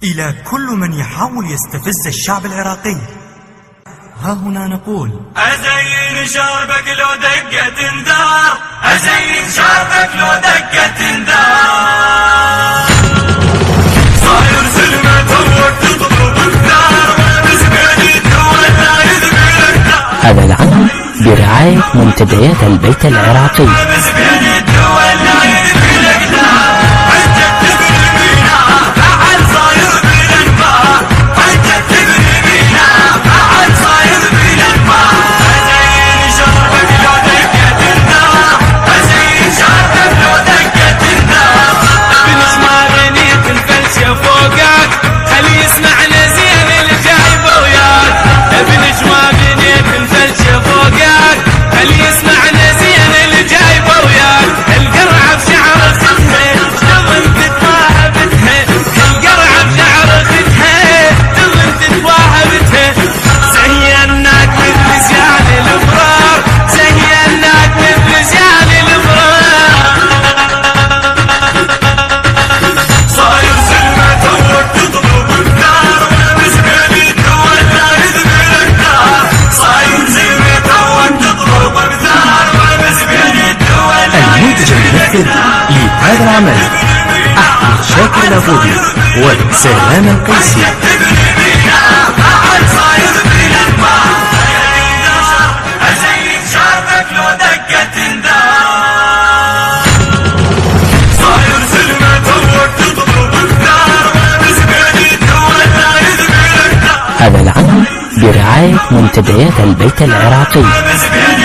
إلى كل من يحاول يستفز الشعب العراقي، ها هنا نقول: أزين شاربك لو دقة انذار، أزين شاربك لو دقة انذار. صاير سلمة توك تطلب الثار، ومسبيني تولى يذبي الثار. هذا العمل برعاية منتديات البيت العراقي. لهذا العمل أحمد شاكر العبودي وسلام القيسي. هذا العمل برعاية منتديات البيت العراقي.